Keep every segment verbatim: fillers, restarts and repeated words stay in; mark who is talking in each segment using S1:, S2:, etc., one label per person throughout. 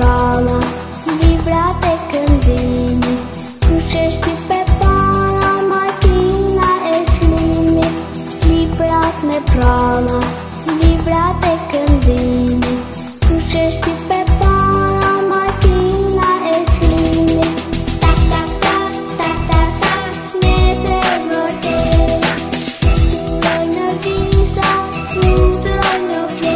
S1: prala, livrate cândini, crucești pe pala, machina e slime, livrate prala, livrate cândini, crucești pe pala, machina e slime. Ta ta ta ta ta ta, ne se vorte, noi ne visa, nu ne fie.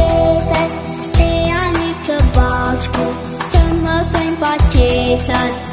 S1: Pachetan